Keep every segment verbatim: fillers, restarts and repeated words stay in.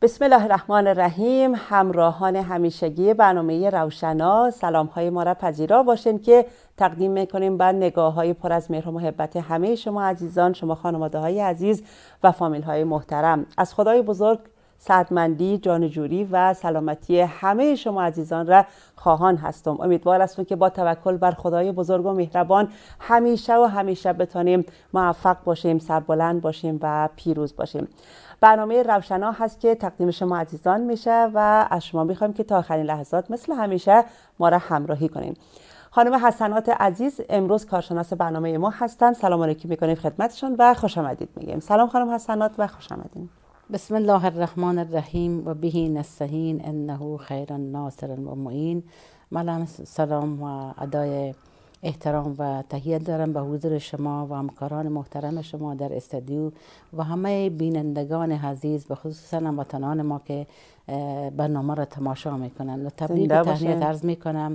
بسم الله الرحمن الرحیم. همراهان همیشگی برنامه روشنا، سلام های ما را پذیرا باشین که تقدیم میکنیم بر نگاه های پر از مهر و محبت همه شما عزیزان، شما خانواده های عزیز و فامیل های محترم. از خدای بزرگ سعادتمندی، جانجوری و سلامتی همه شما عزیزان را خواهان هستم. امیدوار هستم که با توکل بر خدای بزرگ و مهربان همیشه و همیشه بتانیم موفق باشیم، سربلند باشیم و پیروز باشیم. برنامه روشنا هست که تقدیم شما عزیزان میشه و از شما میخوایم که تا آخرین لحظات مثل همیشه ما را همراهی کنین. خانم حسنات عزیز امروز کارشناس برنامه ما هستند. سلام علیکم میکنیم خدمتشون و خوش آمدید میگیم. سلام خانم حسنات و خوش آمدید. بسم الله الرحمن الرحیم و به نستعین انه خیر ناصر و معین. من سلام و ادای احترام و تحیت دارم به حضور شما و همکاران محترم شما در استودیو و همه بینندگان عزیز، به خصوصا هموطنان ما که برنامه را تماشا میکنن. و تبریک و تهنیت عرض میکنم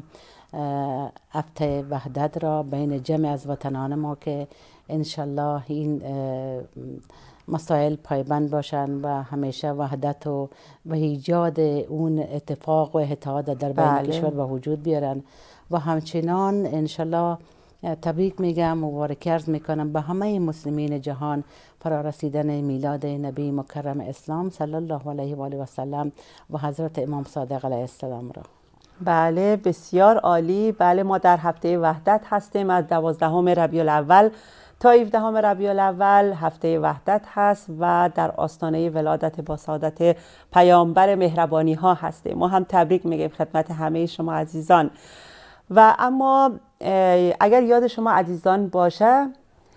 هفته وحدت را بین جمع از وطنان ما که انشالله این مسائل پایبند باشن و همیشه وحدت و و ایجاد اون اتفاق و اتحاد در بین بله. کشور به وجود بیارن. و همچنان انشالله تبریک میگم، مبارک عرض میکنم به همه مسلمین جهان فرارسیدن میلاد نبی مکرم اسلام صلی الله علیه و آله و سلم و حضرت امام صادق علیه السلام را. بله بسیار عالی. بله ما در هفته وحدت هستیم. از دوازدهم ربیع الاول تا هفدهم ربیع الاول هفته وحدت هست و در آستانه ولادت با سعادت پیامبر مهربانی ها هستیم. ما هم تبریک میگیم خدمت همه شما عزیزان. و اما اگر یاد شما عزیزان باشه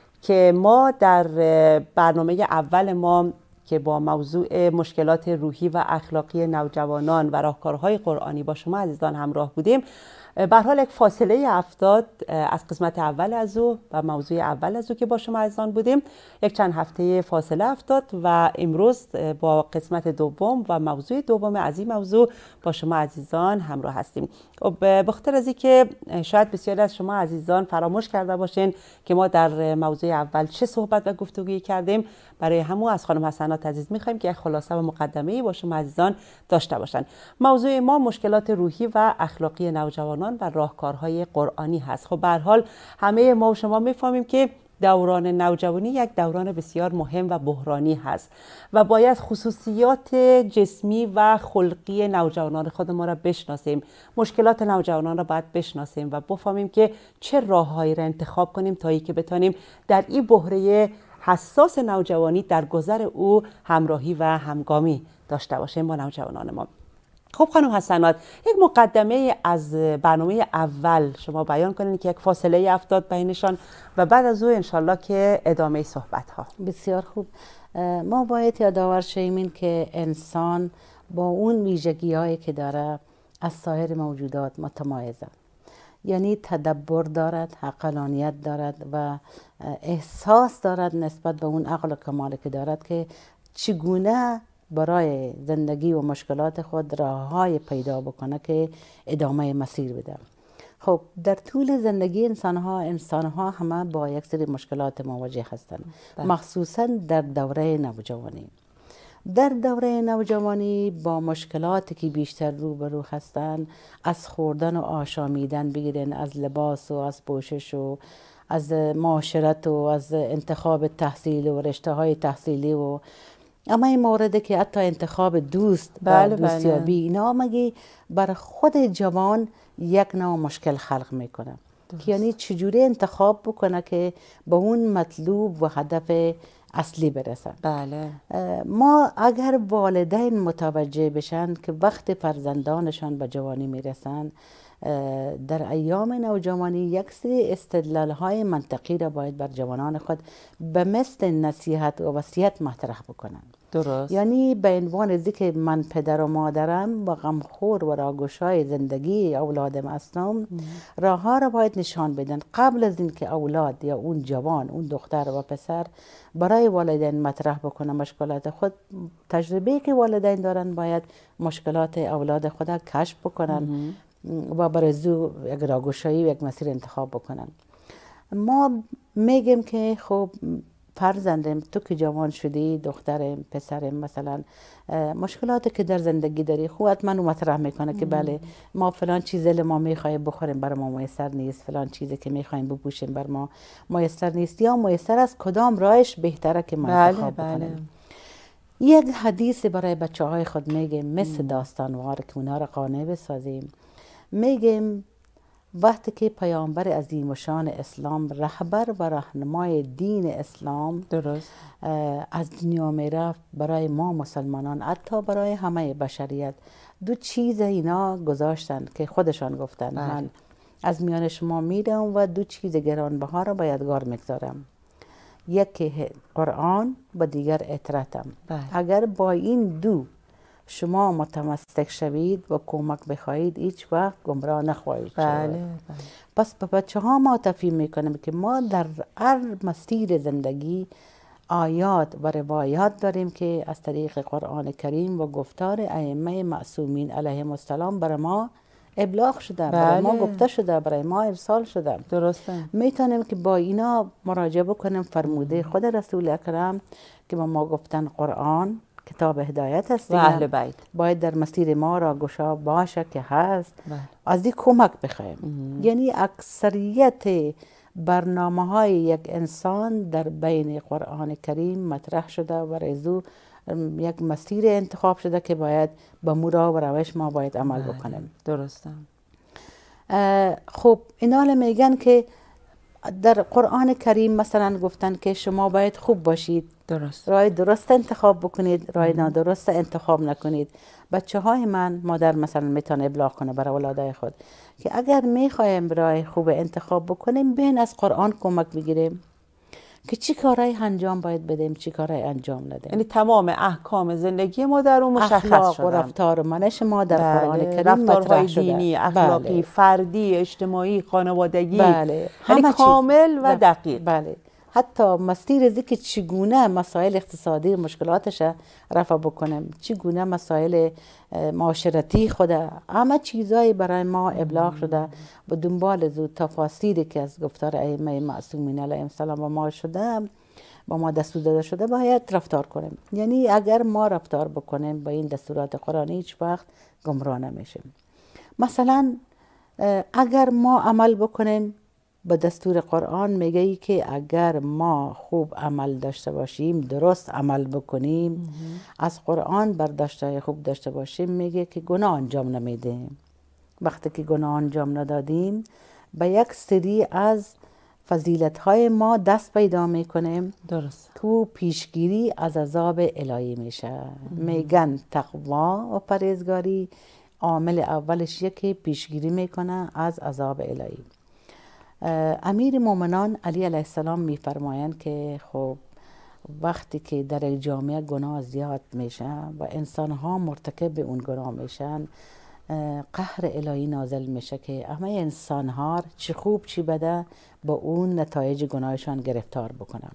که ما در برنامه اول ما که با موضوع مشکلات روحی و اخلاقی نوجوانان و راهکارهای قرآنی با شما عزیزان همراه بودیم، به هر حال یک فاصله افتاد از قسمت اول از او و موضوع اول از او که با شما عزیزان بودیم. یک چند هفته فاصله افتاد و امروز با قسمت دوم و موضوع دوم از این موضوع با شما عزیزان همراه هستیم. به خاطر از اینکه شاید بسیاری از شما عزیزان فراموش کرده باشین که ما در موضوع اول چه صحبت و گفتگویی کردیم، برای همون از خانم حسنات عزیز میخوایم که خلاصه و مقدمه‌ای با شما عزیزان داشته باشن. موضوع ما مشکلات روحی و اخلاقی نوجوانان و راهکارهای قرآنی هست. خب به هر حال همه ما و شما میفهمیم که دوران نوجوانی یک دوران بسیار مهم و بحرانی هست و باید خصوصیات جسمی و خلقی نوجوانان خود ما را بشناسیم. مشکلات نوجوانان را باید بشناسیم و بفهمیم که چه راههایی را انتخاب کنیم تا ای که بتانیم در این بحره حساس نوجوانی در گذر او همراهی و همگامی داشته باشیم با نوجوانان ما. خب خانم حسنات، یک مقدمه از برنامه اول شما بیان کنین که یک فاصله افتاد بینشان و بعد از او انشالله که ادامه صحبت ها. بسیار خوب. ما باید یادآور شیم که انسان با اون ویژگی هایی که داره از سایر موجودات متمایزه، یعنی تدبر دارد، عقلانیت دارد و احساس دارد نسبت به اون عقل و کمال که دارد که چگونه برای زندگی و مشکلات خود راههای پیدا بکنه که ادامه مسیر بده. خب در طول زندگی انسان ها انسان ها همه با یک سری مشکلات مواجه هستند، مخصوصا در دوره نوجوانی. در دوره نوجوانی با مشکلاتی که بیشتر روبرو هستند، از خوردن و آشامیدن بگیرن، از لباس و از پوشش و از معاشرت و از انتخاب تحصیل و رشته های تحصیلی و اما این مورده که حتی انتخاب دوست بله و دوستیابی اینا مگه برای خود جوان یک نوع مشکل خلق میکنه که یعنی چجوری انتخاب بکنه که به اون مطلوب و هدف اصلی برسن. بله. ما اگر والدین متوجه بشن که وقت فرزندانشان به جوانی میرسن، در ایام نوجوانی یک سری استدلال های منطقی را باید بر جوانان خود به مثل نصیحت و وصیت مطرح بکنن. درست. یعنی به عنوان ذکر من پدر و مادرم و غمخور و راگشای زندگی اولادم هستم، راه ها را باید نشان بدن قبل از اینکه اولاد یا اون جوان، اون دختر و پسر برای والدین مطرح بکنه مشکلات خود. تجربه که والدین دارن باید مشکلات اولاد خود کشف بکنن و برای زو یک راگشایی و یک مسیر انتخاب بکنن. ما میگیم که خب فرزندم تو که جوان شدی، دخترم، پسرم، مثلا مشکلاتی که در زندگی داری، خوب حتما او مطرح میکنه که بله ما فلان چیزی ما میخوایم بخوریم بر ما میسر نیست، فلان چیزی که میخوایم بپوشیم بر ما میسر نیست، یا میسر از کدام راهش بهتره که ما انتخاب بله بکنیم. بله. یک حدیث برای بچه های خود میگیم مثل داستانوار که اونا را قانع بسازیم. میگیم وقتی که پیامبر عظیم شان اسلام، رهبر و راهنمای دین اسلام درست از دنیا میرفت، برای ما مسلمانان، حتی برای همه بشریت، دو چیز اینا گذاشتن که خودشان گفتن بله. من از میان شما میرم و دو چیز گرانبها را به یادگار میگذارم، یکی قرآن و دیگر اطرتم. بله. اگر با این دو شما متمسک شوید و کمک بخواهید، هیچ وقت گمراه نخواهید. بله بله. پس به بچه ها ما تفهیم میکنیم که ما در هر مسیر زندگی آیات و روایات داریم که از طریق قرآن کریم و گفتار ائمه معصومین علیهم السلام برای ما ابلاغ شده، برای ما بله. گفته شده، برای ما ارسال شده. درسته. میتونیم که با اینا مراجعه بکنیم فرموده خود رسول اکرم که با ما گفتن قرآن کتاب هدایت است و اهل بیت باید در مسیر ما را گشا باشه که هست. بله. از این کمک بخوایم. یعنی اکثریت برنامه های یک انسان در بین قرآن کریم مطرح شده و رزو یک مسیر انتخاب شده که باید با مورا و روش ما باید عمل بکنیم. درسته. خب اینا میگن که در قرآن کریم مثلا گفتن که شما باید خوب باشید، درست. راه درست انتخاب بکنید، راه نادرست انتخاب نکنید. بچه های من مادر مثلا میتونه ابلاغ کنه برای اولادای خود که اگر میخوایم راه خوب انتخاب بکنیم بین از قرآن کمک بگیریم که چی کارهای انجام باید بدیم، چی کارهای انجام ندیم. یعنی تمام احکام زندگی ما در اون مشخص شده، اخلاق و رفتار و منش ما در بله. قرآن کریم رفتارهای مطرح دینی، شده. اخلاقی، بله. فردی، اجتماعی، خانوادگی، بله. یعنی همه کامل چیز. و دقیق. بله. حتی مسیر ذکر چگونه مسائل اقتصادی مشکلاتش رفع بکنیم، چگونه مسائل معاشرتی خود، همه چیزایی برای ما ابلاغ شده و دنبال زود تفاصیلی که از گفتار ائمه معصومین علیهم السلام با ما شده، با ما دستور داده شده، باید رفتار کنیم. یعنی اگر ما رفتار بکنیم با این دستورات قرآنی هیچ وقت گمراه نمیشیم. مثلا اگر ما عمل بکنیم به دستور قرآن، میگه ای که اگر ما خوب عمل داشته باشیم، درست عمل بکنیم، از قرآن برداشته خوب داشته باشیم، میگه که گناه انجام نمیدیم. وقتی که گناه انجام ندادیم به یک سری از فضیلت های ما دست پیدا میکنیم. درست. که پیشگیری از عذاب الهی میشه. میگن تقوا و پرهیزگاری عامل اولش یکی پیشگیری میکنه از عذاب الهی. امیر مومنان علی علیه السلام میفرمایند که خب وقتی که در یک جامعه گناه زیاد میشه و انسان ها مرتکب اون گناه میشن، قهر الهی نازل میشه که همه انسان ها چی خوب چی بده با اون نتایج گناهشان گرفتار بکنن.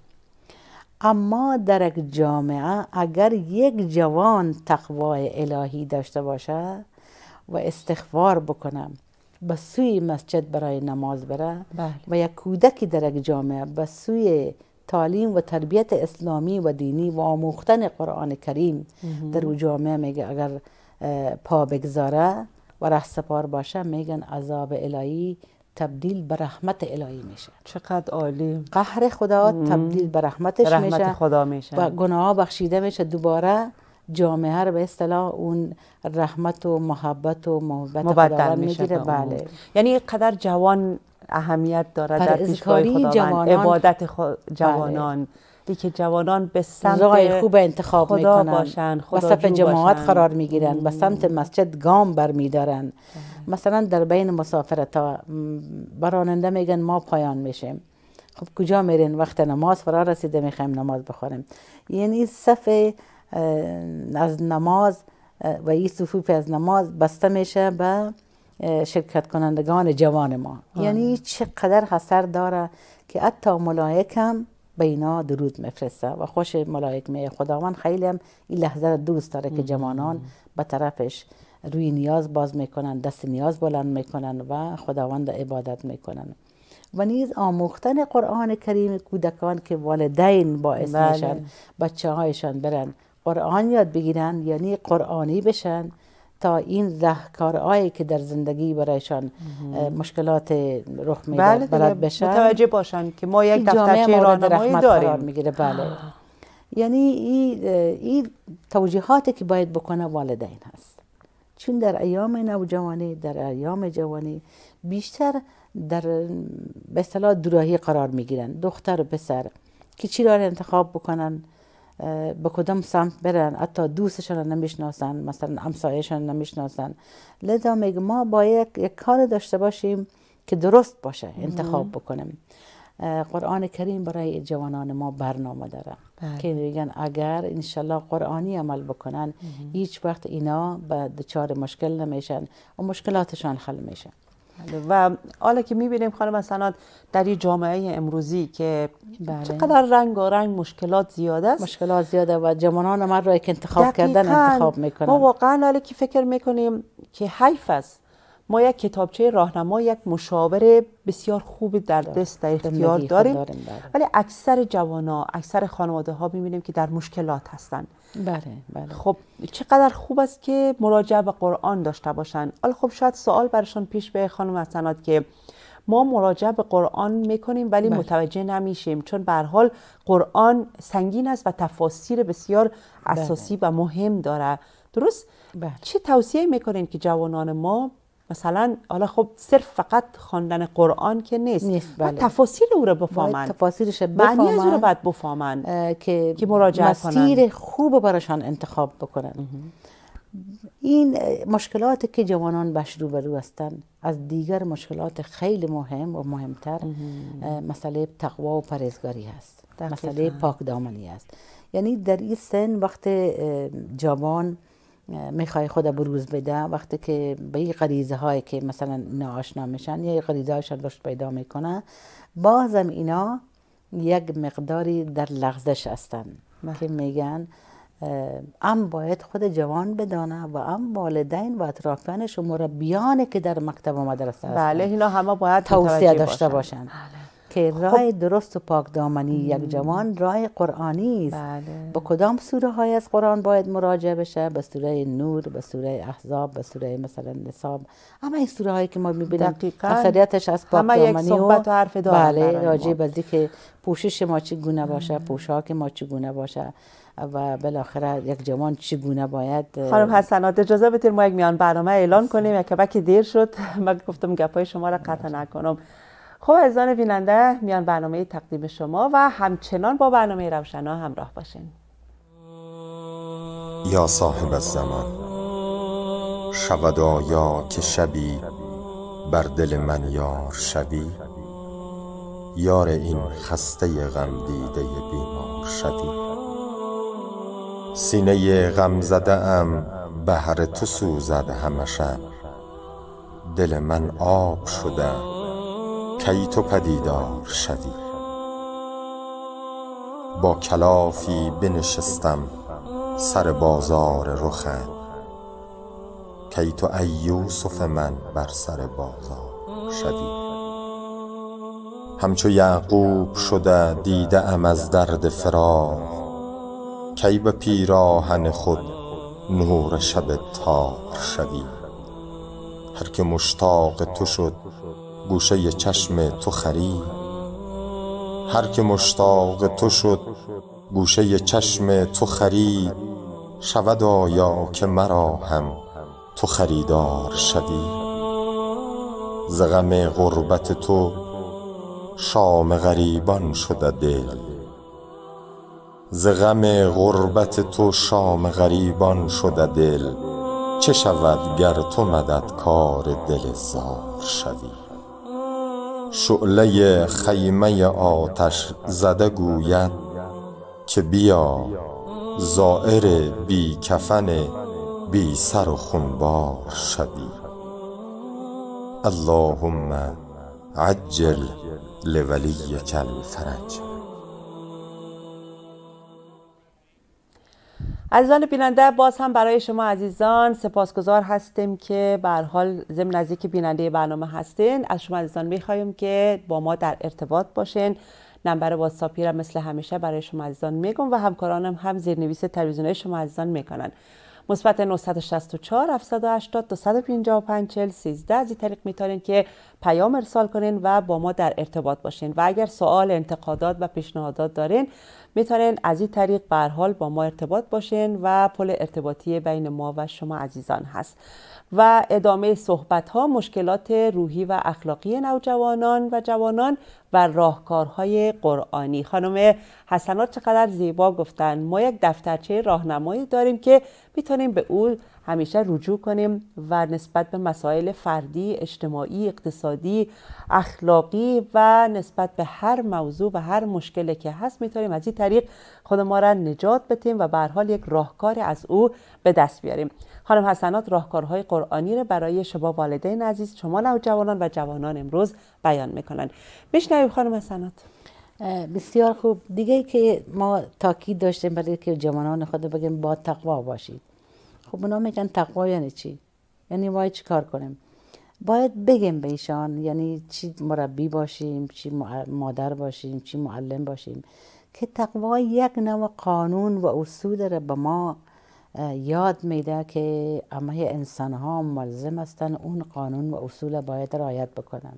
اما در یک جامعه اگر یک جوان تقوای الهی داشته باشه و استغفار بکنه، به سوی مسجد برای نماز بره، بله. و یک کودکی در یک جامعه به سوی تعلیم و تربیت اسلامی و دینی و آموختن قرآن کریم در اون جامعه، میگه اگر پا بگذاره و رهسپار باشه، میگن عذاب الهی تبدیل به رحمت الهی میشه. چقدر عالی. قهر خدا تبدیل به رحمتش رحمت میشه، خدا میشه و گناه بخشیده میشه. دوباره جامعه رو به اصطلاح اون رحمت و محبت و محبت خداوند میگیره. بله. یعنی قدر جوان اهمیت داره در پیشگاه خداوند، عبادت خود جوانان، بله. ای که جوانان به سمت راه خوب انتخاب خدا میکنن، باشن، به صف جماعت باشن. قرار میگیرن، به سمت مسجد گام برمیدارن. مثلا در بین مسافرتا براننده میگن ما پایان میشیم، خب کجا میرین؟ وقت نماز فرا رسیده میخوایم نماز بخوریم. یعنی صف از نماز و این صفوف از نماز بسته میشه به شرکت کنندگان جوان ما. آه. یعنی چقدر اثر داره که حتی ملائکم به اینا درود میفرسته و خوش ملائک می خداوند خیلی هم این لحظه رو دوست داره که جوانان به طرفش روی نیاز باز میکنن، دست نیاز بلند میکنن و خداوند عبادت میکنن. و نیز آموختن قرآن کریم کودکان که والدین باعث بله. میشن بچه هایشان برن قرآن یاد بگیرن، یعنی قرآنی بشن تا این راهکارهایی که در زندگی برایشان مشکلات رخ میده بله بلد بشن، متوجه باشن که ما یک دفترچه راهنمایی داریم میگیره. بله. یعنی این این توجیهاتی که باید بکنه والدین هست، چون در ایام نوجوانی، در ایام جوانی بیشتر در به اصطلاح دوراهی قرار میگیرن، دختر و پسر که چی را انتخاب بکنن، به کدام سمت برن، حتی دوستشان نمیشناسن، مثلا همسایه‌شان نمیشناسن. لذا میگه ما باید یک کار داشته باشیم که درست باشه انتخاب بکنیم. قرآن کریم برای جوانان ما برنامه داره که میگن اگر انشالله قرآنی عمل بکنن هیچ وقت اینا به دچار مشکل نمیشن و مشکلاتشان حل میشه. و حالا که میبینیم خانم حسنات در این جامعه امروزی که بله. چقدر رنگ و رنگ مشکلات زیاده است، مشکلات زیاده و جوانان ما را که انتخاب کردن انتخاب میکنن. ما واقعا حالا که فکر میکنیم که حیف است ما یک کتابچه راهنما، یک مشاور بسیار خوب در دست در اختیار داریم، داریم ولی اکثر جوانا، اکثر خانواده ها میبینیم که در مشکلات هستن. بله بله. خب چقدر خوب است که مراجعه به قرآن داشته باشن. حالا خب شاید سوال برشان پیش به خانم حسنات که ما مراجعه به قرآن میکنیم ولی بله. متوجه نمیشیم، چون به هر حال قرآن سنگین است و تفاسیر بسیار اساسی بله. و مهم داره. درست؟ بله. چه توصیه میکنین که جوانان ما مثلا حالا خب صرف فقط خواندن قرآن که نیست، نیست بله. تفاسیر او رو بفهمن، تفاسیرش بفهمن، معنی از او رو باید بفهمن که, که مراجعه کنن، مسیر خوب براشان انتخاب بکنن. این مشکلاتی که جوانان بهش روبرو هستند از دیگر مشکلات خیلی مهم و مهمتر مسئله تقوا و پرهیزگاری هست، مسئله پاک دامنی است. یعنی در این سن وقت جوان میخوای خود بروز بده، وقتی که به این غریزه هایی که مثلا ناآشنا میشن یا غریزه هایشان رشد پیدا میکنه، بازم اینا یک مقداری در لغزش هستن که میگن ام باید خود جوان بدانه و ام والدین و اطرافیانش و مربیان که در مکتب و مدرسه هستن بله اینا همه باید توصیه داشته باشن, باشن. بله. که راه درست و پاک دامنی یک جوان راه قرآنی است. بله. با کدام سوره های از قرآن باید مراجعه بشه؟ به سوره نور، به سوره احزاب، به سوره مثلا نساب، همه این سوره هایی که ما میبینیم اکثریتش از پاک دامنی و حرف بله راجع به اینکه پوشش ما چگونه باشه، پوشاک ما چگونه باشه و بالاخره یک جوان چگونه باید. خانم حسنات اجازه بدید ما یک میان برنامه اعلان کنیم، یک بکی دیر شد، من گفتم گپای شما را قطع نکنم. خب عزیزان بیننده، میان برنامه تقدیم شما و همچنان با برنامه روشنا همراه باشین. یا صاحب الزمان، شود آیا که شبی بر دل من یار شوی، یار این خسته غم دیده بیمار شوی. سینه غم زده ام بهر تو سوزد همه شب، دل من آب شده کی تو پدیدار شوی. با کلافی بنشستم سر بازار رخت، کی تو ای یوسف من بر سر بازار شوی. همچو یعقوب شده دیده ام از درد فراق، کی به پیراهن خود نور شب تار شوی. هر که مشتاق تو شد گوشه چشم تو خرید، هر که مشتاق تو شد گوشه چشم تو خرید، شود آیا که مرا هم تو خریدار شوی. ز غم غربت تو شام غریبان شده دل، ز غم غربت تو شام غریبان شده دل، چه شود گر تو مددکار دل زار شوی. شعله خیمه آتش زده گوید که بیا زائر بی کفن بی سر و خونبار شوی. اللهم عجل لولیک الفرج. عزیزان بیننده، باز هم برای شما عزیزان سپاسگزار هستیم که به هر حال ضمن از اینکه بیننده برنامه هستین، از شما عزیزان میخوایم که با ما در ارتباط باشین. نمبر واتساپی را مثل همیشه برای شما عزیزان میگم و همکارانم هم زیرنویس تلویزیونی شما عزیزان میکنن. مثبت نه شش چهار هفت هشت صفر دو پنج پنج چهل سیزده. از این طریق میتونین که پیام ارسال کنین و با ما در ارتباط باشین و اگر سوال، انتقادات و پیشنهادات دارین میتونین از این طریق به هر حال با ما ارتباط باشین و پل ارتباطی بین ما و شما عزیزان هست. و ادامه صحبت ها مشکلات روحی و اخلاقی نوجوانان و جوانان و راهکارهای قرآنی. خانم حسنات چقدر زیبا گفتن. ما یک دفترچه راهنمایی داریم که میتونیم به او همیشه رجوع کنیم و نسبت به مسائل فردی، اجتماعی، اقتصادی، اخلاقی و نسبت به هر موضوع و هر مشکلی که هست میتونیم از این طریق خود ما را نجات بدیم و به هر حال یک راهکار از او به دست بیاریم. خانم حسنات راهکارهای قرآنی را برای شما والدین عزیز، شما نوجوانان و جوانان امروز بیان میکنن. میشنویم خانم حسنات. بسیار خوب. دیگه که ما تاکید داشتیم برای که جوانان خود بگیم با تقوا باشید. خب اونا میگن تقوا یعنی چی؟ یعنی باید چی کار کنیم؟ باید بگیم به ایشان، یعنی چی مربی باشیم، چی مادر باشیم، چی معلم باشیم، که تقوا یک نوع قانون و اصول را به ما یاد میده که همه انسان ها ملزم هستن اون قانون و اصول باید رعایت بکنن.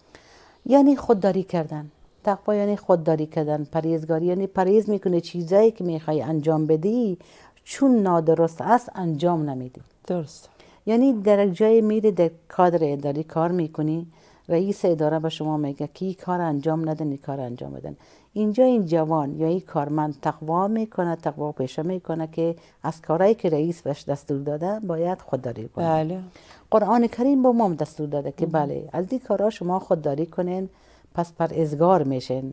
یعنی خودداری کردن. تقوا یعنی خودداری کردن. پرهیزگاری یعنی پرهیز میکنه چیزایی که میخوای انجام بدی چون نادرست است انجام نمیدی. درست. یعنی در جای میری در کادر اداری کار میکنی، رئیس اداره به شما میگه که این کار انجام ندن، این کار انجام بدن. اینجا این جوان یا این کارمند تقوا میکنه، تقوا پیشه میکنه که از کارهایی که رئیس بهش دستور داده باید خودداری کنه. بله. قرآن کریم با ما دستور داده که بله از این کارها شما خودداری کنین، پس پرهیزگار میشین.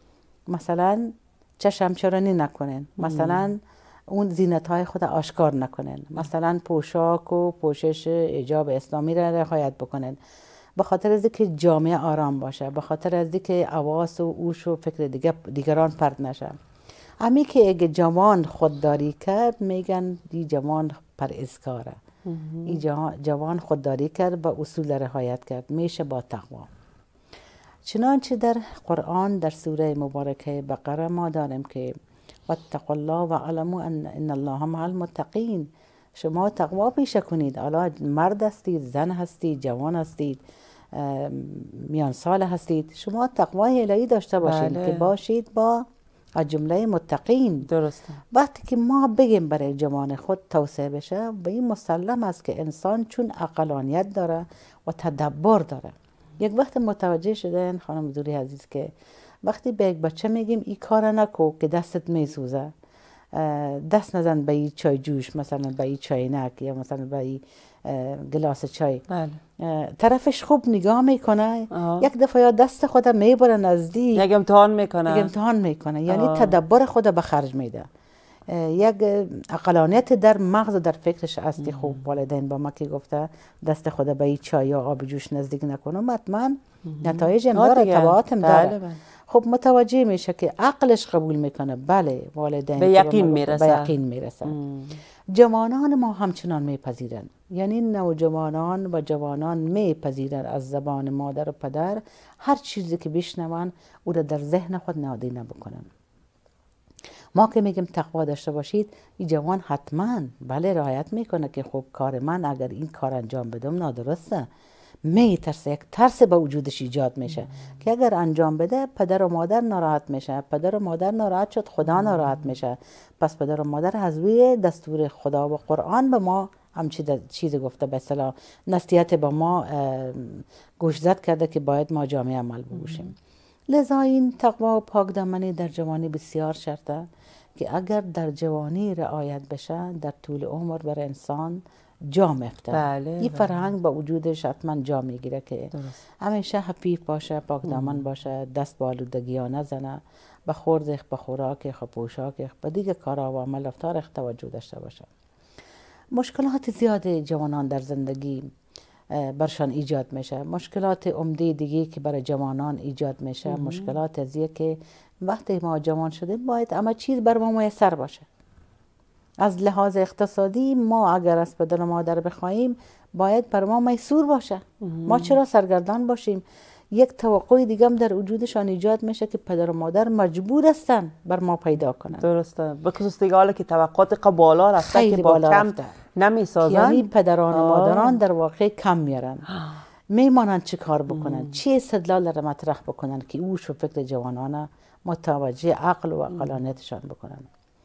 مثلا چشم چرانی نکنین، مثلا اون زینت های خود آشکار نکنین، مثلا پوشاک و پوشش حجاب اسلامی را رعایت بکنین، به خاطر از اینکه جامعه آرام باشه، به خاطر از اینکه حواس و اوش و فکر دیگر دیگران پرت نشه. امی که اگه جوان خودداری کرد میگن دی جوان پرهیزکاره. این جوان خودداری کرد و اصول رعایت کرد، میشه با تقوا. چنانچه در قرآن در سوره مبارکه بقره ما داریم که واتقوا الله و علموا ان ان الله مع المتقین. شما تقوا پیشه کنید. حالا مرد هستید، زن هستید، جوان هستید، میان سال هستید، شما تقوای الهی داشته باشید. بله. که باشید با جمله متقین. درسته. وقتی که ما بگیم برای جوان خود توسعه بشه، به این مسلم است که انسان چون عقلانیت داره و تدبر داره. یک وقت متوجه شدن خانم زوری عزیز که وقتی به یک بچه میگیم این کار نکو که دستت میسوزه، دست نزن به این چای جوش، مثلا به این چاینک یا مثلا به این گلاس چای. بله. طرفش خوب نگاه میکنه، آه. یک دفعه یا دست خود میبره نزدیک، یک امتحان میکنه، یک امتحان میکنه. یعنی آه. تدبر خود به خرج میده. یک عقلانیت در مغز و در فکرش است که خوب والدین با ما که گفته دست خود به این چای یا آب جوش نزدیک نکنم، حتما نتایج هم داره، تبعات هم داره. بله بله. خب متوجه میشه که عقلش قبول میکنه. بله والدین به یقین میرسه. به یقین میرسه. جوانان ما همچنان میپذیرن، یعنی نوجوانان و جوانان میپذیرن از زبان مادر و پدر هر چیزی که بشنون او را در ذهن خود نادیده بکنن. ما که میگیم تقوا داشته باشید، این جوان حتما بله رعایت میکنه که خب کار من اگر این کار انجام بدم نادرسته، میترسه، یک ترس به وجودش ایجاد میشه که اگر انجام بده پدر و مادر ناراحت میشه، پدر و مادر ناراحت شد خدا ناراحت میشه. پس پدر و مادر از روی دستور خدا و قرآن به ما همچی چیز گفته، به اصطلاح نصیحت به ما گوشزد کرده که باید ما جامعه عمل بگوشیم. لذا این تقوا و پاکدامنی در جوانی بسیار شرطه که اگر در جوانی رعایت بشه در طول عمر بر انسان جا میفته. بله، این فرهنگ با وجودش حتما جا میگیره که درست. همیشه حفیف باشه، پاکدامن باشه، دست به آلودگی ها نزنه، به خوردش، به خوراکش، به پوشاکش، به دیگه کارها و عمل رفتارش توجه داشته باشه. مشکلات زیاد جوانان در زندگی برشان ایجاد میشه. مشکلات عمده دیگه که برای جوانان ایجاد میشه ام. مشکلات ازیه که وقتی ما جوان شدیم باید اما چیز بر ما میسر باشه. از لحاظ اقتصادی ما اگر از پدر و مادر بخواهیم باید بر ما میسور باشه. ما چرا سرگردان باشیم؟ یک توقع دیگه هم در وجودشان ایجاد میشه که پدر و مادر مجبور هستن بر ما پیدا کنن. درسته. به خصوص دیگه حالا که توقعات بالا رفته که با کم نمیسازن، یعنی پدران و مادران در واقع کم میارن. میمانن چی کار بکنن؟ چی استدلال را مطرح بکنن که اوش و فکر جوانانه متوجه عقل و عقلانیتشان بکنن.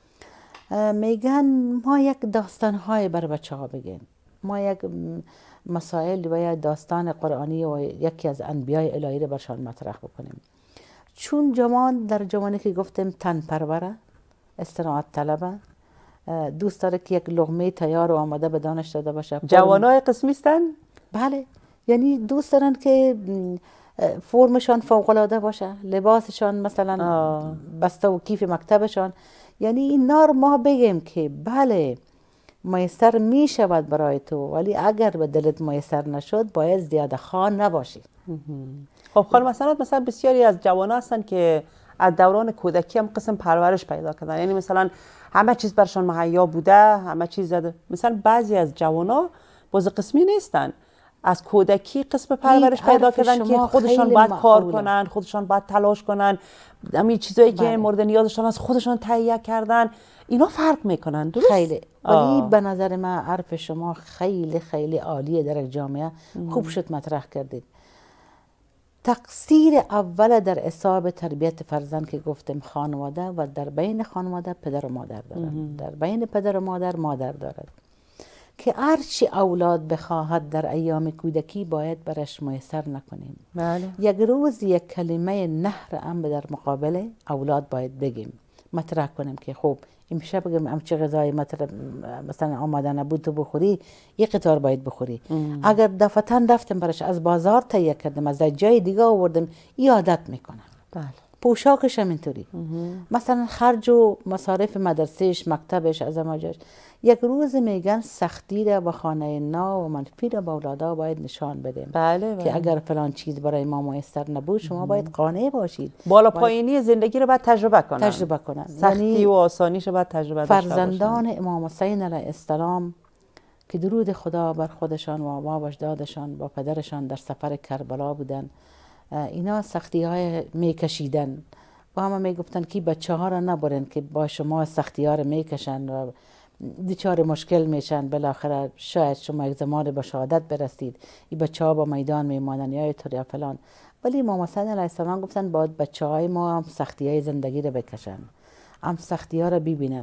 میگن ما یک داستانهای بر بچه ها بگیم، ما یک مسائل و یک داستان قرآنی و یکی از انبیای الهی را برشان مطرح بکنیم. چون جوان در جوانی که گفتیم تن پروره، استراحت طلبه، دوست داره که یک لقمه تیار و آماده به دانش داده باشه. جوانای قسمی هستن؟ بله، یعنی دوست دارن که فرمشان فوق العاده باشه، لباسشان مثلا آه. بسته و کیف مکتبشان. یعنی این نار ما بگیم که بله میسر می شود برای تو، ولی اگر به دلت میسر نشد باید زیاده خان نباشی. خب خانم مثلا مثلا بسیاری از جوانان هستن که از دوران کودکی هم قسم پرورش پیدا کردن، یعنی مثلا همه چیز برشان مهیا بوده، همه چیز زده. مثلا بعضی از جوانا باز قسمی نیستن، از کودکی قسم پرورش پیدا کردن که خودشان باید کار کنن، خودشان باید تلاش کنن، همین چیزایی که بله. مورد نیازشان از خودشان تهیه کردن، اینا فرق میکنن. درست؟ خیلی. ولی به نظر من حرف شما خیلی خیلی عالیه در یک جامعه. خوب شد مطرح کردید. تقصیر اول در اصاب تربیت فرزند که گفتیم خانواده و در بین خانواده پدر و مادر دارد. در بین پدر و مادر مادر دارد که هرچی اولاد بخواهد در ایام کودکی باید برش میسر نکنیم. بله. یک روز یک کلمه نهر هم در مقابل اولاد باید بگیم، مطرح کنیم که خب امشب بگم هم چه غذای مثلا آماده نبود تو بخوری، یک قطار باید بخوری. ام. اگر دفتن رفتم برش از بازار تهیه کردم، از جای دیگه آوردم، ای عادت میکنم. بله. پوشاکش هم اینطوری. مثلا خرج و مصارف مدرسهش، مکتبش، از اماجاش. یک روز میگن سختی را و خانه نا و منفی را با اولادا باید نشان بدیم. بله بله. که اگر فلان چیز برای ما میسر نبود شما باید قانع باشید. بالا پایینی باید... زندگی رو باید تجربه کنن. تجربه کنن. سختی یعنی و آسانیش رو باید تجربه داشته باشن. فرزندان امام حسین علیه السلام که درود خدا بر خودشان و آبا و اجدادشان با پدرشان در سفر کربلا بودن، اینا سختی های میکشیدن و همه میگفتن که بچه ها را نبرن که با شما سختی ها را میکشن و دچار مشکل میشن، بالاخره شاید شما یک زمان به شهادت برسید، این بچه ها با میدان میمانن یا اینطور یا فلان. ولی امام حسین علیه السلام گفتن باید بچه های ما هم سختی های زندگی را بکشن، هم سختی ها را ببینن،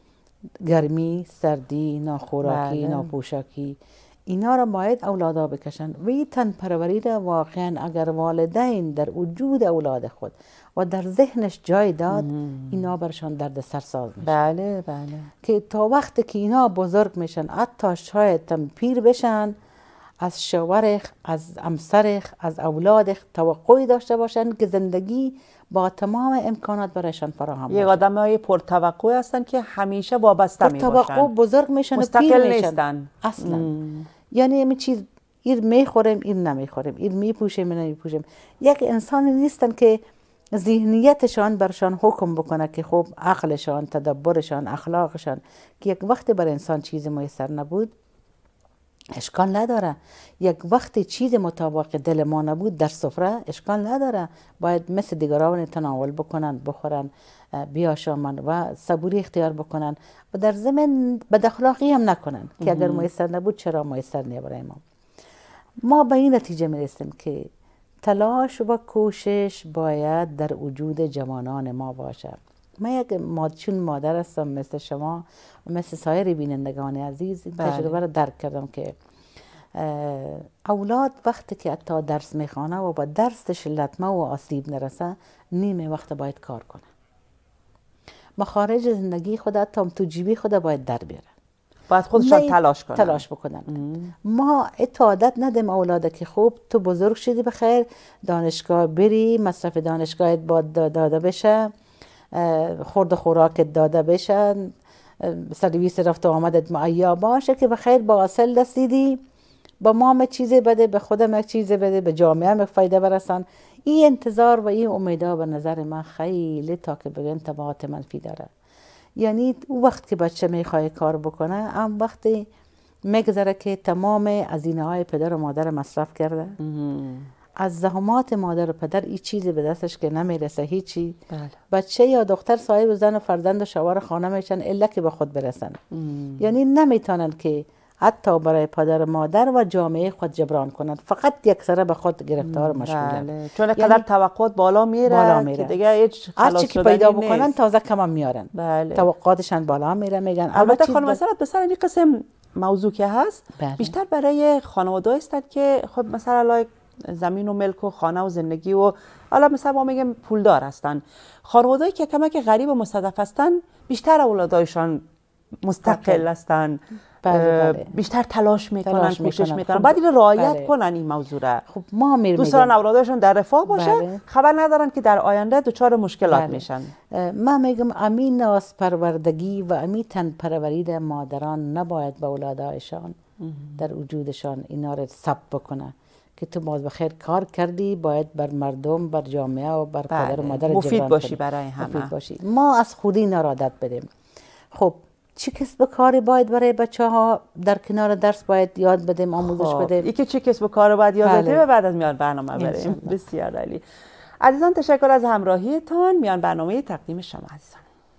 گرمی، سردی، ناخوراکی، ناپوشاکی، اینا را باید اولادا بکشن. و این تن پروری را واقعا اگر والدین در وجود اولاد خود و در ذهنش جای داد، اینا برشان درد سرساز میشن. بله بله. که تا وقتی که اینا بزرگ میشن، حتی شاید تم پیر بشن، از شوهرش، از همسرش، از اولادش توقعی داشته باشن که زندگی با تمام امکانات برایشان فراهم باشه. یه آدمای پرتوقع هستن که همیشه وابسته می باشن. پرتوقع بزرگ میشن و پیر میشن. اصلا. ام. یعنی همین چیز ایر میخوریم، ایر نمیخوریم، ایر میپوشیم، ایر نمیپوشیم. یک انسانی نیستن که ذهنیتشان برشان حکم بکنه که خب عقلشان، تدبرشان، اخلاقشان، که یک وقت بر انسان چیز میسر نبود اشکال نداره. یک وقتی چیز مطابق دل ما نبود در سفره اشکال نداره، باید مثل دیگران تناول بکنن، بخورن، بیاشامن و صبوری اختیار بکنن و در ضمن بد اخلاقی هم نکنن که اگر میسر نبود چرا میسر نیه برای ما. ما به این نتیجه میرسیم که تلاش و کوشش باید در وجود جوانان ما باشه. من یک ماد چون مادر هستم مثل شما و مثل سایر بینندگان عزیز، این تجربه رو درک کردم که اولاد وقتی که حتی درس میخوانه و با درسش لطمه و آسیب نرسه، نیمه وقت باید کار کنه. مخارج زندگی خود حتی تو جیبی خود باید در بیاره، باید خودشان تلاش کنن، تلاش بکنن. ام. ما اتعادت ندیم اولاده که خوب تو بزرگ شدی بخیر، دانشگاه بری، مصرف دانشگاهت باید داده بشه، خورد و خوراکت داده بشه، سرویس رفت و آمدت معیا باشه که بخیر با اصل رسیدی، با ما هم چیزی بده، به خودم یک چیزی بده، به جامعه هم فایده برسن. این انتظار و این امیدها به نظر من خیلی تا که بگن تبعات منفی داره. یعنی وقت که بچه میخواه کار بکنه هم وقتی میگذره که تمام هزینه های پدر و مادر مصرف کرده. از زحمات مادر و پدر این چیزی به دستش که نمیرسه هیچی. بله. بچه یا دختر صاحب زن و فرزند و شوهر خانه میشن الا که به خود برسن. ام. یعنی نمیتونن که حتی برای پدر و مادر و جامعه خود جبران کنند، فقط یک سره به خود گرفتار مشغولن. بله. چون یعنی قدر توقعات بالا میره, بالا میره. که دیگه هیچ خلاص که پیدا بکنن نیست. تازه کم میارن. بله. توقعاتشان بالا میره، میگن البته خانم مثلا مثلا این قسم موضوع که هست بله. بیشتر برای خانواده هستند که خب مثلا زمین و ملک و خانه و زندگی و حالا مثلا ما میگیم پولدار هستن. خانواده‌ای که کمک غریب و مستضعف هستن بیشتر اولادایشان مستقل هستن. بله بله. بیشتر تلاش میکنن، تلاش کوشش میکنن. بعد این رعایت بله. کنن این موضوع را. خب ما میریم دوست دارن اولادشون در رفاه باشه، بله. خبر ندارن که در آینده دچار مشکلات بله. میشن. ما میگم امین ناس پروردگی و امین تن پرورید مادران نباید به اولادایشان در وجودشان اینا رو ثبت بکنه که تو باز بخیر کار کردی، باید بر مردم، بر جامعه و بر بله. پدر و مادر مفید باشی برای همه. مفید باشی. ما از خودی نارادت بدیم. خب چه کسب کاری باید برای بچه ها در کنار درس باید یاد بدیم، آموزش خب. بدیم؟ یکی چه کسب کار باید یاد بدیم بله. بعد از میان برنامه بریم. بسیار عالی. عزیزان تشکر از همراهیتان. میان برنامه تقدیم شما عزیزان.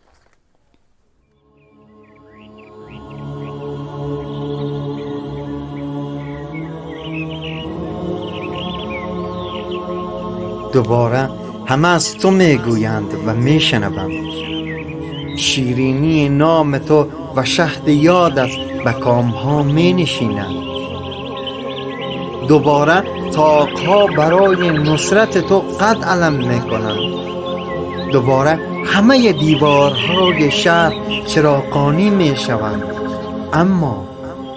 دوباره همه از تو میگویند و میشنوم، شیرینی نام تو و شهد یادت به کامها می نشینند. دوباره طاقها برای نصرت تو قد علم می کنند. دوباره همه دیوارهای شهر چراغانی می شوند. اما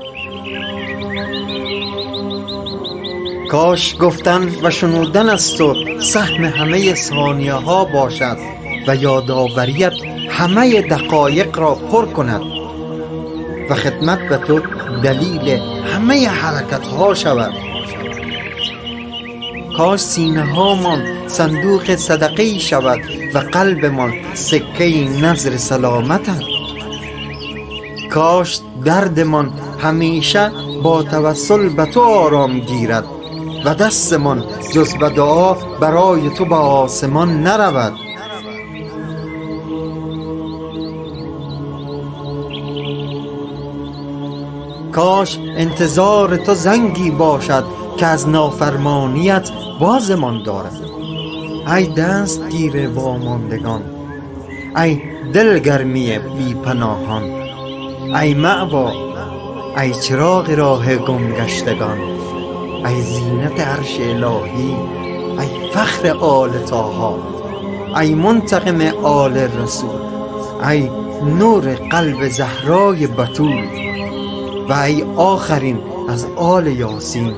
کاش گفتن و شنودن از تو سهم همه ثانیه ها باشد و یادآوریت همه دقایق را پر کند و خدمت به تو دلیل همه حرکت ها شود. کاش سینه هامان صندوق صدقه شود و قلبمان سکه نظر سلامت. کاش دردمان همیشه با توسل به تو آرام گیرد و دستمان جز به دعا برای تو به آسمان نرود. کاش انتظار تو زنگی باشد که از نافرمانیت بازمان دارد. ای دستگیر واماندگان، ای دلگرمی بی پناهان، ای مأوا، ای چراغ راه گمگشتگان، ای زینت عرش الهی، ای فخر آل طه، ای منتقم آل رسول، ای نور قلب زهرای بتول و ای آخرین از آل یاسین.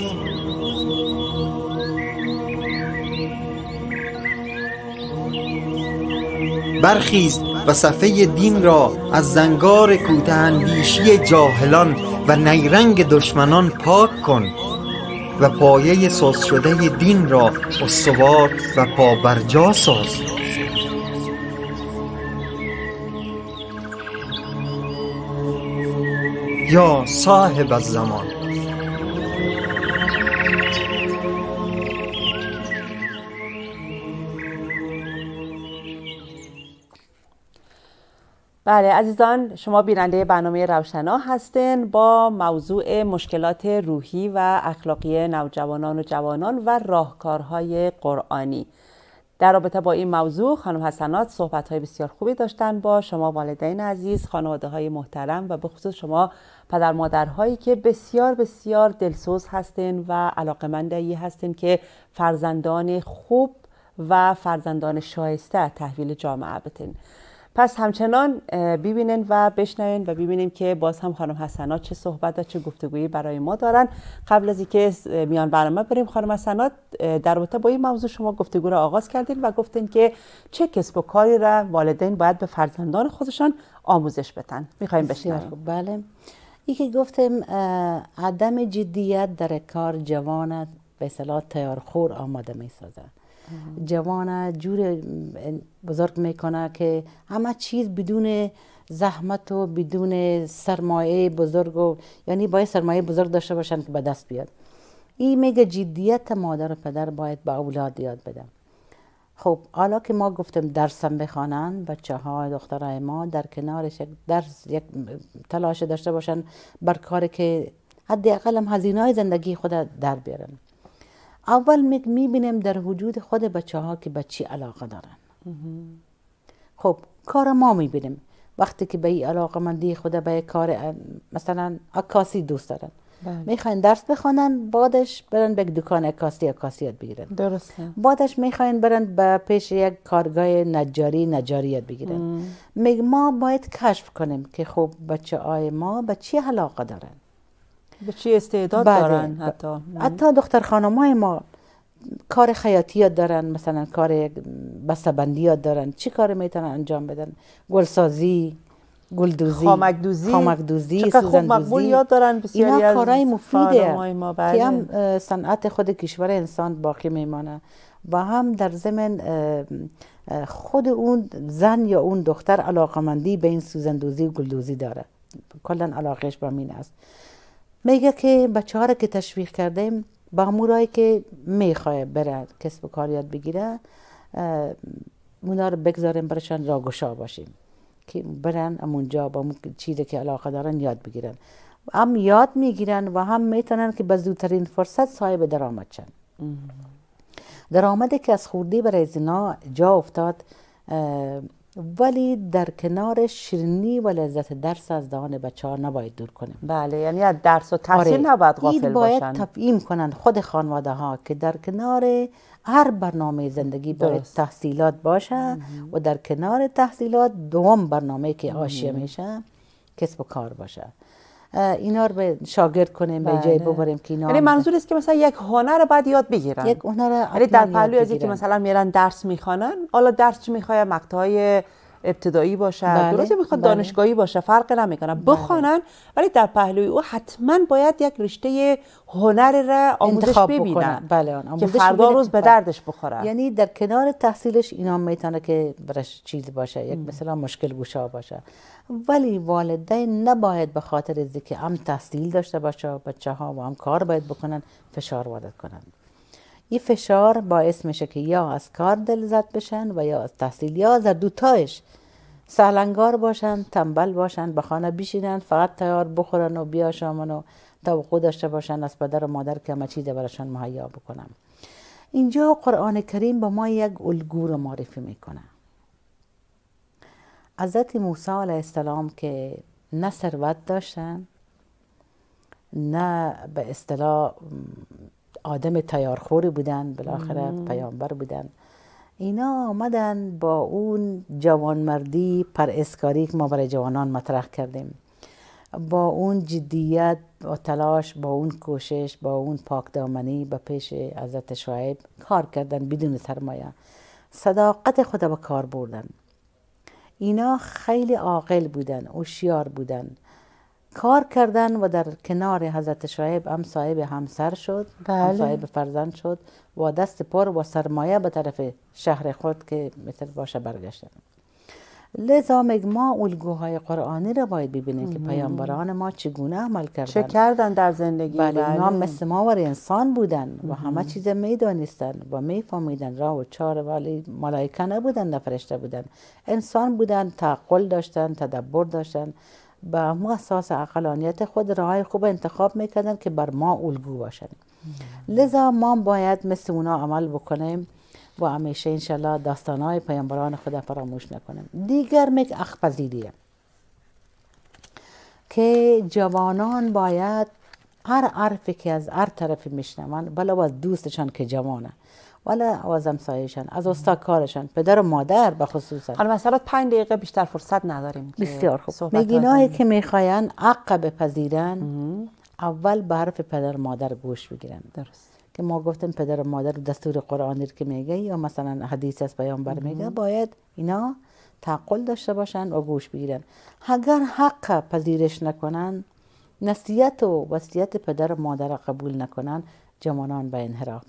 برخیز و صفحه دین را از زنگار کوته اندیشی جاهلان و نیرنگ دشمنان پاک کن و پایه ساز شده دین را استوار و پابرجا ساز. یا صاحب الزمان. بله عزیزان، شما بیننده برنامه روشنا هستین با موضوع مشکلات روحی و اخلاقی نوجوانان و جوانان و راهکارهای قرآنی. در رابطه با این موضوع خانم حسنات صحبت‌های بسیار خوبی داشتن با شما والدین عزیز، خانواده‌های محترم و به خصوص شما پدر مادرهایی که بسیار بسیار دلسوز هستین و علاقه‌مندی هستین که فرزندان خوب و فرزندان شایسته تحویل جامعه بتین. پس همچنان ببینین و بشنوین و ببینیم که باز هم خانم حسنات چه صحبت و چه گفتگویی برای ما دارن. قبل از اینکه میان برنامه بریم، خانم حسنات در رابطه با این موضوع شما گفتگو را آغاز کردین و گفتین که چه کسب و کاری را والدین باید به فرزندان خودشان آموزش بدن. میخوایم بشنویم. بله، یکی گفتم عدم جدیت در کار جوانت به اصطلاح تیارخور آماده میسازه. جوان جور بزرگ میکنه که همه چیز بدون زحمت و بدون سرمایه بزرگ و یعنی باید سرمایه بزرگ داشته باشن که به دست بیاد. این میگه جدیت مادر و پدر باید به اولاد یاد بدم. خب حالا که ما گفتم درسم بخوانن، بچه ها دخترای ما در کنارش یک درس یک تلاش داشته باشن بر کاری که حداقل هم هزینه‌های زندگی خود در بیارن. اول میبینیم در وجود خود بچه ها که به چی علاقه دارن. خب کار ما میبینیم وقتی که به این علاقه مندی خود به کار مثلا عکاسی دوست دارن، میخواین درس بخوانن، بعدش برن به دکان عکاسی عکاسیت بگیرن. درسته. بعدش میخواین برن به پیش یک کارگاه نجاری نجاریت بگیرن. میگ ما باید کشف کنیم که خب بچه های ما به چی علاقه دارن، به چی استعداد دارن. حتی حتی دختر خانمای ما کار خیاطیات دارن، مثلا کار بسته‌بندیات دارن، چی کار میتونن انجام بدن؟ گلسازی، گلدوزی، خامکدوزی، خامکدوزی، چقدر خوب مقبول یاد دارن. بسیاری اینا از کارهای مفیده ما بله. که هم صنعت خود کشور انسان باقی میمانه و هم در ضمن خود اون زن یا اون دختر علاقمندی به این سوزندوزی و گلدوزی داره، کلا علاقش به این است. میگه که بچه ها را که تشویق کردیم با امورایی که میخواه بره کسب و کار یاد بگیره، اونا رو بگذاریم برشان راگشا باشیم که برن امونجا با چیزی که علاقه دارن یاد بگیرن. هم یاد میگیرن و هم میتونن که به زودترین فرصت صاحب درآمد شن. درآمدی که از خوردی برای زنا جا افتاد، ولی در کنار شیرینی و لذت درس از دهان بچه ها نباید دور کنیم. بله، یعنی از درس و تحصیل آره. نباید غافل باید باشن. باید تفهیم کنن خود خانواده ها که در کنار هر برنامه زندگی باید تحصیلات باشه و در کنار تحصیلات دوم برنامه که آشیه میشه کسب و کار باشه. اینا رو به شاگرد کنیم، به جای ببریم که اینا یعنی منظور است که مثلا یک هنر رو باید یاد بگیرن. یک هنر یعنی در پهلوی از اینکه مثلا میرن درس میخوانن، حالا درس چی میخواد؟ مقطعهای ابتدایی باشه، بله. درسته میخواد بله. دانشگاهی باشه، فرق نمیکنه، بخوانن. ولی در پهلوی او حتما باید یک رشته هنر را آموزش ببینن، بله. که فردا روز به دردش بخوره. یعنی در کنار تحصیلش اینا میتونه که برش چیز باشه، یک مثلا مشکل گشا باشه. ولی والدین نباید به خاطر از که هم تحصیل داشته باشه بچه ها و هم کار باید بکنن فشار وارد کنن. این فشار باعث میشه که یا از کار دلزد بشن و یا از تحصیل، یا از دوتایش سهلنگار باشن، تنبل باشن، به خانه بشینن فقط تیار بخورن و بیاشامن و توقع داشته باشن از پدر و مادر که همه چیز براشون مهیا بکنن. اینجا قرآن کریم به ما یک الگو رو معرفی میکنه. حضرت موسی علیه السلام که نه ثروت داشتن، نه به اصطلاح آدم تیارخوری بودن، بالاخره پیامبر بودن، اینا آمدن با اون جوانمردی پرهیزکاری که ما برای جوانان مطرح کردیم، با اون جدیت و تلاش، با اون کوشش، با اون پاکدامنی به پیش حضرت شعیب کار کردن بدون سرمایه، صداقت خود به کار بردن. اینا خیلی عاقل بودن، هوشیار بودن، کار کردن و در کنار حضرت شعیب هم صاحب همسر شد، بله. هم صاحب فرزند شد و دست پر و سرمایه به طرف شهر خود که مثل باشه برگشتن. لذا ما الگوهای قرآنی را باید ببینیم که پیامبران ما چگونه عمل کردن، چه کردن در زندگی. بله. اینا مثل ما ور انسان بودن و همه چیز میدانستن و میفهمیدن، راه و چاره، ولی ملائکه نبودن، نه فرشته بودن، انسان بودن، تعقل داشتن، تدبر داشتن، به همون اساس عقلانیت خود راههای خوب انتخاب میکردن که بر ما الگو باشن. لذا ما باید مثل اونا عمل بکنیم و همیشه انشالله داستانهای پیامبران خدا فراموش نکنیم. دیگر میک اخپذیریه که جوانان باید هر حرفی که از هر طرفی میشنون، ولی از دوستشان که جوانه، ولی از همسایه‌شان، از استادکارشان، پدر و مادر به خصوصا. حالا مثلا پنج دقیقه بیشتر فرصت نداریم. بسیار خوب. میگینایی که میخواین حق بپذیرن، اول به حرف پدر و مادر گوش بگیرن. درست. که ما گفتیم پدر و مادر دستور قرآنی که میگه یا مثلا حدیث از پیامبر میگه، باید اینا تعقل داشته باشن و گوش بگیرن. اگر حق پذیرش نکنن، نصیحت و وصیت پدر و مادر قبول نکنن، جوانان به انحراف میرن.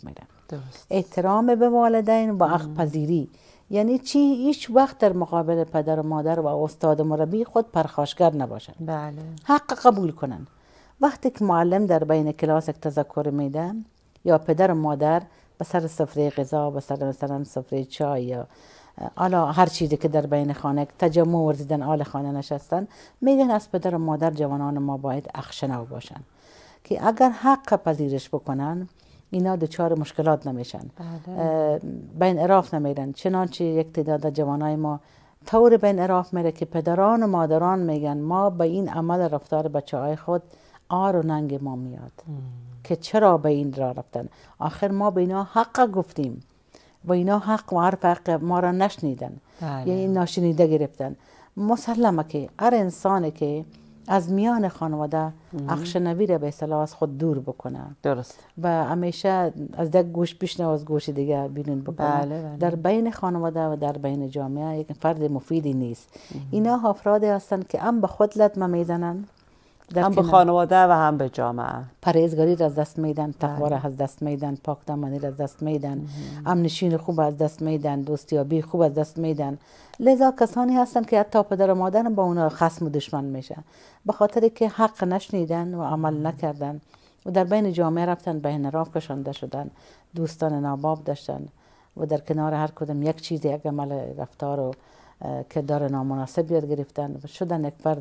درست. احترام به والدین و حق پذیری. یعنی چی؟ هیچ وقت در مقابل پدر و مادر و استاد و مربی خود پرخاشگر نباشن. بله. حق قبول کنن. وقتی که معلم در بین کلاس یک تذکر میده یا پدر و مادر به سر سفره غذا، به سر مثلا سفره چای یا حالا هر چیزی که در بین خانه تجمع ورزیدن، آل خانه نشستن، میگن از پدر و مادر جوانان ما باید اخشنو باشن که اگر حق پذیرش بکنن اینا دچار مشکلات نمیشن. بله. بین اراف نمیرن. چنانچه یک تعداد جوانای ما طور بین اراف میره که پدران و مادران میگن ما به این عمل رفتار بچه های خود آر و ننگ ما میاد ام. که چرا به این را رفتن. آخر ما به اینا حق گفتیم و اینا حق و حرف حق ما را نشنیدن. بله. یعنی ناشنیده گرفتن. مسلمه که هر انسانی که از میان خانواده اخشنوی را به اصطلاح از خود دور بکنه. درست. و همیشه از یک گوش بشنو از گوش دیگه بیرون بکنه. بله بله. در بین خانواده و در بین جامعه یک فرد مفیدی نیست. اینا افرادی هستند که هم به خود لطمه میزنن، هم به خانواده و هم به جامعه. پرهیزگاری را از دست میدن، تقوا را از دست میدن، پاکدامنی را از دست میدن، امنشین خوب از دست میدن، دوستیابی خوب از دست میدن. لذا کسانی هستن که حتی پدر و مادر با اونا خصم و دشمن میشن به خاطر که حق نشنیدن و عمل نکردن و در بین جامعه رفتن به انحراف کشانده شدن، دوستان ناباب داشتن و در کنار هر کدام یک چیز، یک عمل رفتار و کردار نامناسب یاد گرفتن و شدن یک فرد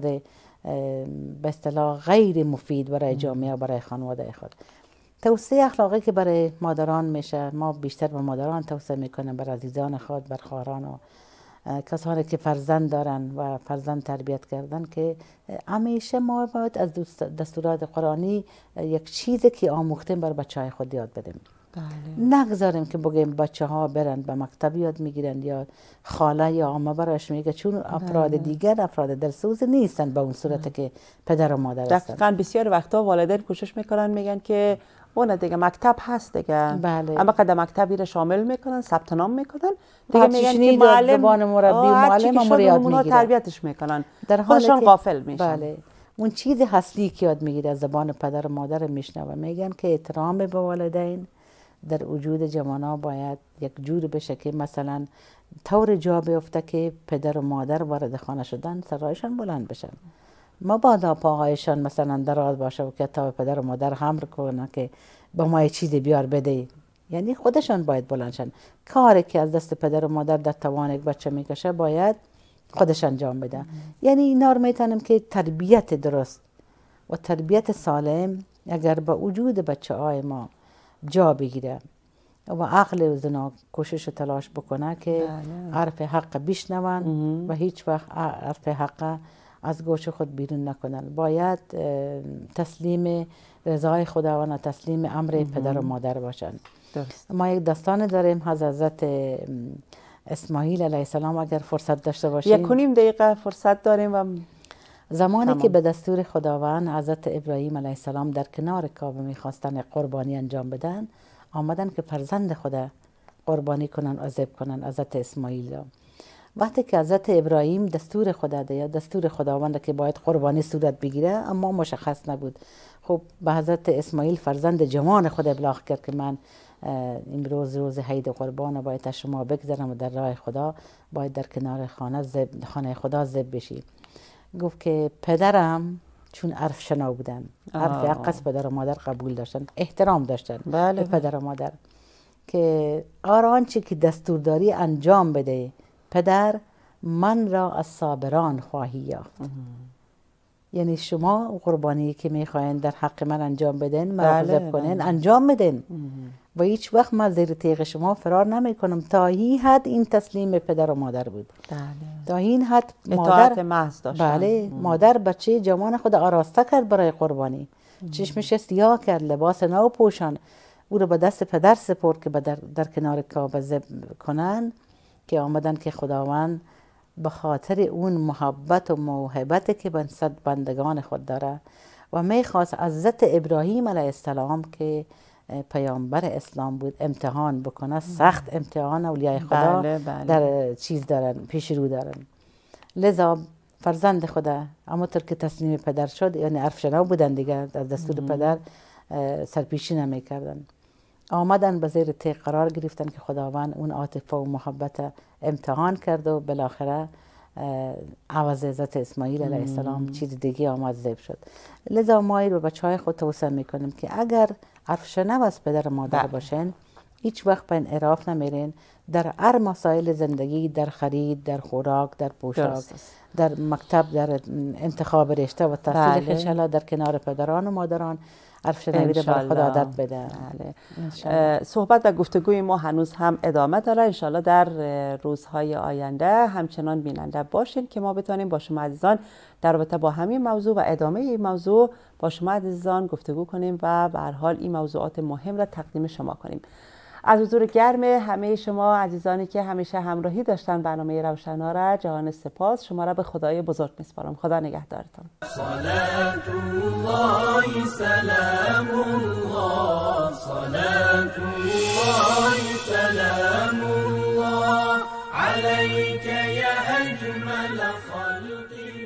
به اصطلاح غیر مفید برای جامعه و برای خانواده خود. توصیه اخلاقی که برای مادران میشه، ما بیشتر به مادران توصیه میکنیم، بر عزیزان خود، بر خواهران و کسانی که فرزند دارن و فرزند تربیت کردن که همیشه ما باید از دستورات قرآنی یک چیزی که آموختیم بر بچه های خود یاد بدیم. بله. نگذاریم که بگیم بچه ها برن به مکتب یاد میگیرن یا خاله یا عمه براش میگه، چون افراد بله. دیگر افراد درسوز نیستن به اون صورت که پدر و مادر هستن. دقیقاً بسیار وقتا والدین کوشش میکنن میگن که اون دیگه مکتب هست دیگه. بله. اما قدم مکتبی رو شامل میکنن، ثبت نام میکنن دیگه، میگن که معلم زبان مربی و معلم امور یاد میگیره، تربیتش میکنن، در حالی خودشان که غافل میشن. بله. اون چیز اصلی که یاد میگیره از زبان پدر و مادر میشنوه. میگن که احترام به والدین در وجود جوانا باید یک جور بشه که مثلا طور جا بیفته که پدر و مادر وارد خانه شدن سرایشان بلند بشن، مبادا پاهایشان مثلا دراز باشه و که تا پدر و مادر حمل کنه که با ما چیزی بیار بده. یعنی خودشان باید بلند شن. کاری که از دست پدر و مادر در توان یک بچه میکشه باید خودش انجام بده. یعنی اینا رو میتونیم که تربیت درست و تربیت سالم اگر با وجود بچه های ما جا بگیره و عقل و زنا کوشش و تلاش بکنه که حرف حق بشنون و هیچ وقت حرف حق از گوش خود بیرون نکنن. باید تسلیم رضای خداوند و تسلیم امر پدر و مادر باشن. درست. ما یک داستان داریم از حضرت اسماعیل علیه السلام، اگر فرصت داشته باشیم. یک و نیم دقیقه فرصت داریم. و زمانی تمام. که به دستور خداوند حضرت ابراهیم علیه السلام در کنار کعبه میخواستن قربانی انجام بدن، آمدن که فرزند خدا قربانی کنن و ذبح کنن، حضرت اسماعیل. وقتی که حضرت ابراهیم دستور خدا ده، دستور خداوند که باید قربانی صورت بگیره اما مشخص نبود، خب به حضرت اسماعیل فرزند جوان خود ابلاغ کرد که من امروز روز عید قربان باید از شما بگذرم و در راه خدا باید در کنار خانه زب خانه خدا ذبح بشی. گفت که پدرم چون عرف شنو بودن، عرف حق از پدر و مادر قبول داشتن، احترام داشتن بله. به پدر و مادر، که آرانچه که دستورداری انجام بده پدر، من را از صابران خواهی یافت. یعنی شما قربانی که میخواین در حق من انجام بدین، مرا ذبح کنین، انجام بدین و هیچ وقت من زیر تیغ شما فرار نمی کنم. تا این حد این تسلیم پدر و مادر بود. بله. تا این حد مادر محض داشتن. بله. مادر بچه جوان خود آراسته کرد برای قربانی، چشمش سیاه کرد، لباس نو پوشان، او رو به دست پدر سپرد که در, در کنار کعبه ذبح کنن، که آمدن که خداوند به خاطر اون محبت و موهبت که به صد بندگان خود داره و میخواست حضرت ابراهیم علیه السلام که پیامبر اسلام بود امتحان بکنه. سخت امتحان اولیای خدا بله بله. در چیز دارن، پیش رو دارن. لذا فرزند خدا همونطور که تسلیم پدر شد، یعنی عرف شنو بودن دیگه، از دستور پدر سرپیشی نمی کردن. آمدن به زیر تیغ قرار گرفتن که خداوند اون عاطفه و محبت امتحان کرد و بالاخره عوض حضرت اسماعیل علیه السلام چیز دیگه آمد ذبح شد. لذا ما به بچه های خود توصیه میکنیم که اگر حرفشنو از پدر مادر باشین، هیچ وقت به انحراف نمیرین در هر مسائل زندگی، در خرید، در خوراک، در پوشاک، در مکتب، در انتخاب رشته و تحصیل. انشالله در کنار پدران و مادران حرفش نمیره بر خود عادت بده. صحبت و گفتگوی ما هنوز هم ادامه داره. انشالله در روزهای آینده همچنان بیننده باشین که ما بتونیم با شما عزیزان در رابطه با همین موضوع و ادامه این موضوع با شما عزیزان گفتگو کنیم و به هر حال این موضوعات مهم را تقدیم شما کنیم. از حضور گرم همه شما عزیزانی که همیشه همراهی داشتن برنامه روشنا را جهان سپاس. شما را به خدای بزرگ میسپارم. خدا نگهدارتان. صلات الله سلام الله، صلات الله سلام الله عليك يا أجمل خلق